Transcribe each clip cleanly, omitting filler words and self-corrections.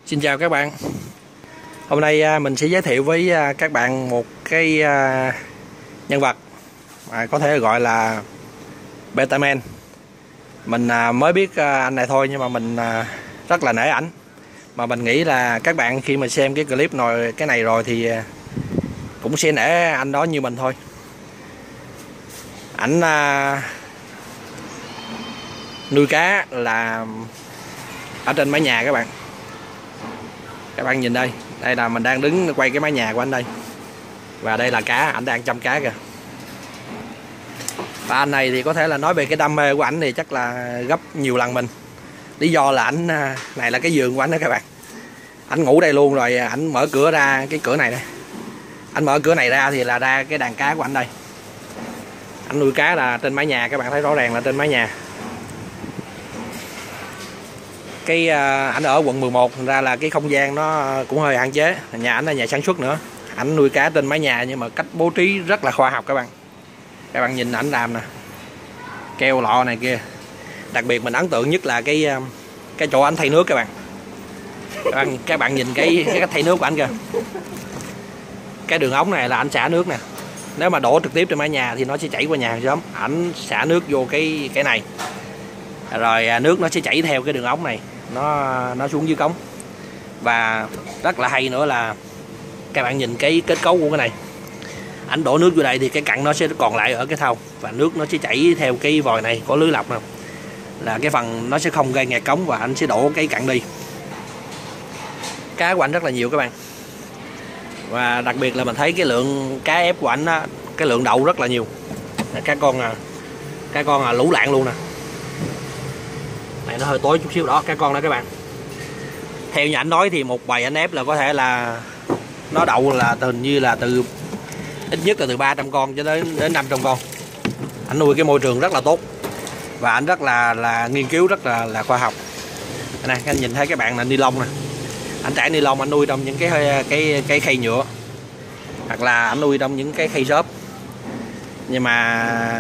Xin chào các bạn. Hôm nay mình sẽ giới thiệu với các bạn một cái nhân vật có thể gọi là Betaman. Mình mới biết anh này thôi, nhưng mà mình rất là nể ảnh. Mà mình nghĩ là các bạn khi mà xem cái clip cái này rồi thì cũng sẽ nể anh đó như mình thôi. Ảnh nuôi cá là ở trên mái nhà các bạn. Các bạn nhìn đây, đây là mình đang đứng quay cái mái nhà của anh đây. Và đây là cá, ảnh đang chăm cá kìa. Và anh này thì có thể là nói về cái đam mê của ảnh thì chắc là gấp nhiều lần mình. Lý do là ảnh này là cái giường của ảnh đó các bạn. Ảnh ngủ đây luôn, rồi ảnh mở cửa ra cái cửa này đây. Ảnh mở cửa này ra thì là ra cái đàn cá của ảnh đây. Ảnh nuôi cá là trên mái nhà, các bạn thấy rõ ràng là trên mái nhà. Cái ảnh ở quận 11, thành ra là cái không gian nó cũng hơi hạn chế. Nhà ảnh là nhà sản xuất nữa. Ảnh nuôi cá trên mái nhà nhưng mà cách bố trí rất là khoa học các bạn. Các bạn nhìn ảnh làm nè, keo lọ này kia. Đặc biệt mình ấn tượng nhất là cái chỗ ảnh thay nước các bạn. Các bạn nhìn cái cách thay nước của ảnh kìa. Cái đường ống này là ảnh xả nước nè. Nếu mà đổ trực tiếp trên mái nhà thì nó sẽ chảy qua nhà hàng xóm. Ảnh xả nước vô cái này, rồi nước nó sẽ chảy theo cái đường ống này, nó xuống dưới cống. Và rất là hay nữa là các bạn nhìn cái kết cấu của cái này. Ảnh đổ nước vô đây thì cái cặn nó sẽ còn lại ở cái thau, và nước nó sẽ chảy theo cái vòi này có lưới lọc nè, là cái phần nó sẽ không gây nghẹt cống, và anh sẽ đổ cái cặn đi. Cá của anh rất là nhiều các bạn. Và đặc biệt là mình thấy cái lượng cá ép của anh á, cái lượng đậu rất là nhiều. Các con lũ lạng luôn nè. Này nó hơi tối chút xíu đó, các con đó các bạn. Theo như anh nói thì một bầy anh ép là có thể là nó đậu là hình như là từ ít nhất là từ 300 con cho đến 500 con. Anh nuôi cái môi trường rất là tốt, và anh rất là nghiên cứu rất là khoa học. Này, anh nhìn thấy các bạn là ni lông nè. Anh trải ni lông, anh nuôi trong những cái khay nhựa, hoặc là anh nuôi trong những cái khay xốp. Nhưng mà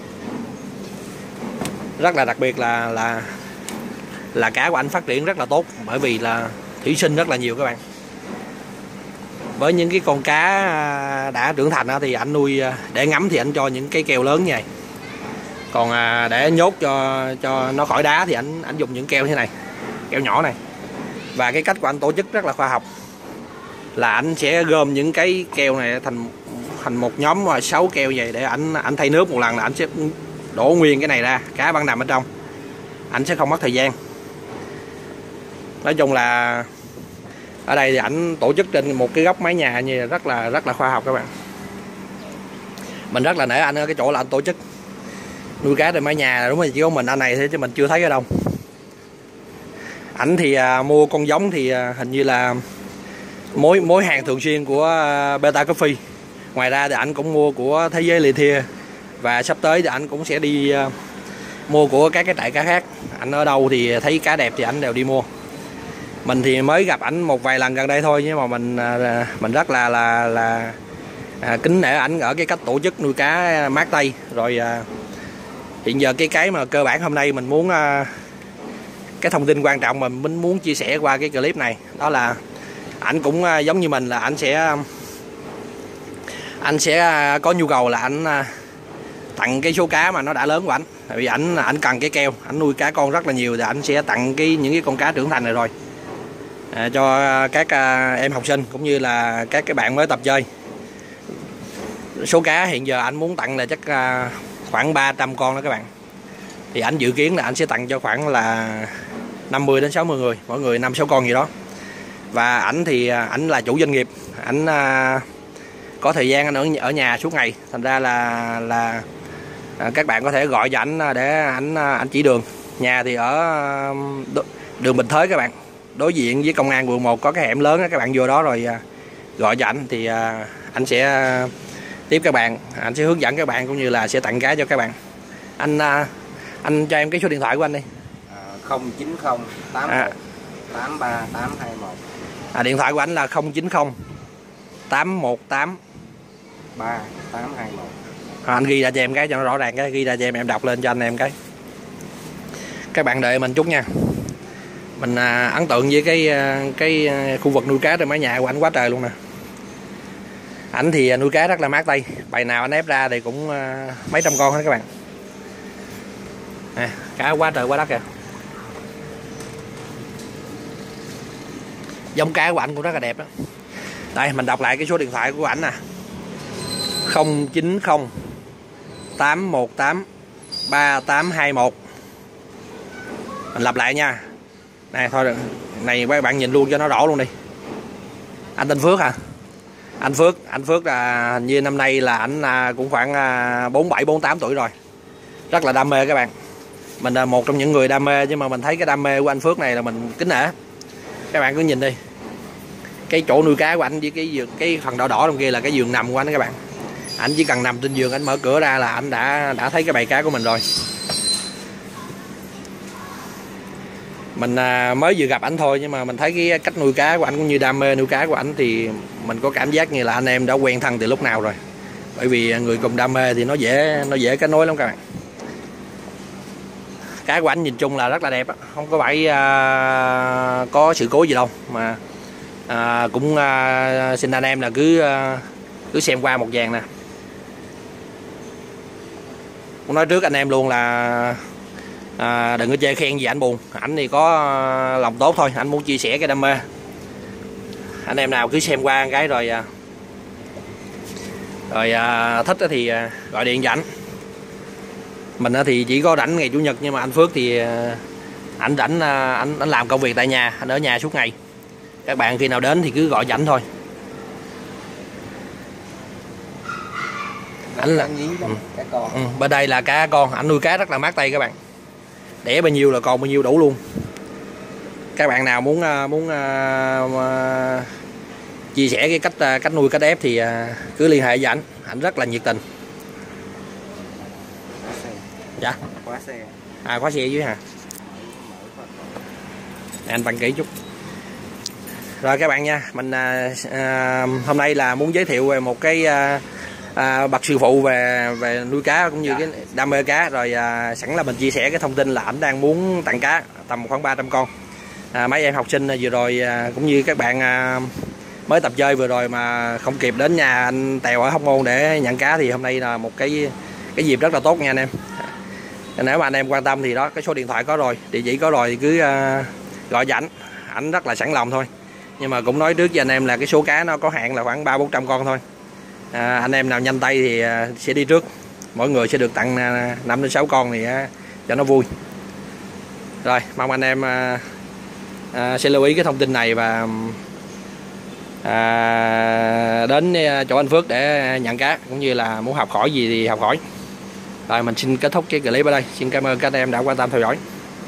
rất là đặc biệt là cá của anh phát triển rất là tốt, bởi vì là thủy sinh rất là nhiều các bạn. Với những cái con cá đã trưởng thành thì anh nuôi để ngắm thì anh cho những cái keo lớn như này. Còn để nhốt cho nó khỏi đá thì anh dùng những keo như thế này, keo nhỏ này. Và cái cách của anh tổ chức rất là khoa học, là anh sẽ gom những cái keo này thành một nhóm 6 keo vậy, để anh thay nước một lần là anh sẽ đổ nguyên cái này ra, cá vẫn nằm ở trong, anh sẽ không mất thời gian. Nói chung là ở đây thì ảnh tổ chức trên một cái góc mái nhà như rất là khoa học các bạn. Mình rất là nể anh ở cái chỗ là anh tổ chức nuôi cá trên mái nhà. Đúng rồi, chỉ có mình anh này thôi chứ mình chưa thấy ở đâu. Ảnh thì mua con giống thì hình như là mối hàng thường xuyên của Beta Coffee. Ngoài ra thì ảnh cũng mua của Thế Giới Lìa Thia, và sắp tới thì ảnh cũng sẽ đi mua của các cái trại cá khác. Ảnh ở đâu thì thấy cá đẹp thì ảnh đều đi mua. Mình thì mới gặp ảnh một vài lần gần đây thôi, nhưng mà mình rất là kính nể ảnh ở cái cách tổ chức nuôi cá mát tay. Rồi hiện giờ cái mà cơ bản hôm nay mình muốn cái thông tin quan trọng mà mình muốn chia sẻ qua cái clip này, đó là ảnh cũng giống như mình, là anh sẽ có nhu cầu là anh tặng cái số cá mà nó đã lớn của ảnh. Tại vì ảnh cần cái keo, ảnh nuôi cá con rất là nhiều, thì ảnh sẽ tặng những cái con cá trưởng thành này rồi cho các em học sinh cũng như là các cái bạn mới tập chơi. Số cá hiện giờ anh muốn tặng là chắc khoảng 300 con đó các bạn. Thì anh dự kiến là anh sẽ tặng cho khoảng là 50 đến 60 người, mỗi người 5-6 con gì đó. Và ảnh thì ảnh là chủ doanh nghiệp, ảnh có thời gian anh ở nhà suốt ngày, thành ra là các bạn có thể gọi cho ảnh để ảnh chỉ đường. Nhà thì ở đường Bình Thới các bạn, đối diện với công an quận 1 có cái hẻm lớn đó, các bạn vô đó rồi gọi cho ảnh thì anh sẽ tiếp các bạn, anh sẽ hướng dẫn các bạn cũng như là sẽ tặng cá cho các bạn. Anh cho em cái số điện thoại của anh đi. 090 81 83 821. Điện thoại của anh là 090 818 3821. Anh ghi ra cho em cái cho nó rõ ràng, cái ghi ra cho em đọc lên cho anh em cái. Các bạn đợi mình chút nha. Mình ấn tượng với cái khu vực nuôi cá trên mái nhà của ảnh quá trời luôn nè. Ảnh thì nuôi cá rất là mát tay, bài nào anh ép ra thì cũng mấy trăm con hết các bạn. Nè, cá quá trời quá đất kìa. Giống cá của ảnh cũng rất là đẹp đó. Đây mình đọc lại cái số điện thoại của ảnh nè: 090 818 3821. Mình lặp lại nha. Này thôi, này các bạn nhìn luôn cho nó rõ luôn đi. Anh tên Phước hả? Anh Phước là hình như năm nay là ảnh cũng khoảng 47 48 tuổi rồi. Rất là đam mê các bạn. Mình là một trong những người đam mê, nhưng mà mình thấy cái đam mê của anh Phước này là mình kính nể. Các bạn cứ nhìn đi. Cái chỗ nuôi cá của anh với cái phần đỏ đỏ trong kia là cái giường nằm của anh đó các bạn. Anh chỉ cần nằm trên giường, anh mở cửa ra là anh đã thấy cái bầy cá của mình rồi. Mình mới vừa gặp ảnh thôi, nhưng mà mình thấy cái cách nuôi cá của ảnh cũng như đam mê nuôi cá của ảnh thì mình có cảm giác như là anh em đã quen thân từ lúc nào rồi. Bởi vì người cùng đam mê thì nó dễ kết nối lắm các bạn. Cá của ảnh nhìn chung là rất là đẹp, không có phải có sự cố gì đâu, mà cũng xin anh em là cứ xem qua một vàng nè. Cũng nói trước anh em luôn là đừng có chê khen gì ảnh buồn. Ảnh thì có lòng tốt thôi, ảnh muốn chia sẻ cái đam mê. Anh em nào cứ xem qua cái rồi thích thì gọi điện cho ảnh. Mình thì chỉ có rảnh ngày chủ nhật, nhưng mà anh Phước thì ảnh rảnh, ảnh làm công việc tại nhà, anh ở nhà suốt ngày. Các bạn khi nào đến thì cứ gọi cho ảnh thôi. Ảnh là cá con. Bên đây là cá con, ảnh nuôi cá rất là mát tay các bạn. Đẻ bao nhiêu là còn bao nhiêu đủ luôn. Các bạn nào muốn chia sẻ cái cách nuôi, cách ép thì cứ liên hệ với ảnh rất là nhiệt tình. Dạ. Khóa xe. Khóa xe dưới hả? Anh tăng kỹ chút. Rồi các bạn nha, mình hôm nay là muốn giới thiệu về một cái bậc sư phụ về nuôi cá cũng như cái đam mê cá. Rồi sẵn là mình chia sẻ cái thông tin là ảnh đang muốn tặng cá tầm khoảng 300 con. Mấy em học sinh vừa rồi cũng như các bạn mới tập chơi vừa rồi mà không kịp đến nhà anh Tèo ở Hóc Môn để nhận cá thì hôm nay là một cái dịp rất là tốt nha anh em. Nếu mà anh em quan tâm thì đó, cái số điện thoại có rồi, địa chỉ có rồi thì cứ gọi cho ảnh rất là sẵn lòng thôi. Nhưng mà cũng nói trước với anh em là cái số cá nó có hạn là khoảng 300-400 con thôi. Anh em nào nhanh tay thì sẽ đi trước, mỗi người sẽ được tặng 5-6 con thì cho nó vui. Rồi mong anh em sẽ lưu ý cái thông tin này và đến chỗ anh Phước để nhận cá, cũng như là muốn học hỏi gì thì học hỏi. Rồi mình xin kết thúc cái clip ở đây. Xin cảm ơn các anh em đã quan tâm theo dõi.